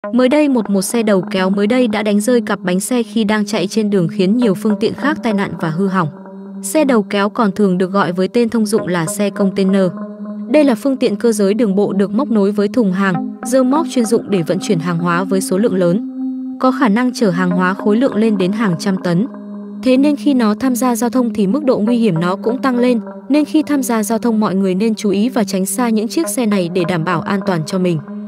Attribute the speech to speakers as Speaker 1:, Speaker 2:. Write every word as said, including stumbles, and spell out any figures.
Speaker 1: Mới đây một một xe đầu kéo mới đây đã đánh rơi cặp bánh xe khi đang chạy trên đường khiến nhiều phương tiện khác tai nạn và hư hỏng. Xe đầu kéo còn thường được gọi với tên thông dụng là xe container. Đây là phương tiện cơ giới đường bộ được móc nối với thùng hàng, rơ móc chuyên dụng để vận chuyển hàng hóa với số lượng lớn. Có khả năng chở hàng hóa khối lượng lên đến hàng trăm tấn. Thế nên khi nó tham gia giao thông thì mức độ nguy hiểm nó cũng tăng lên, nên khi tham gia giao thông mọi người nên chú ý và tránh xa những chiếc xe này để đảm bảo an toàn cho mình.